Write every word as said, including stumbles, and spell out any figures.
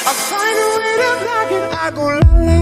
I find a way to block it. I go la la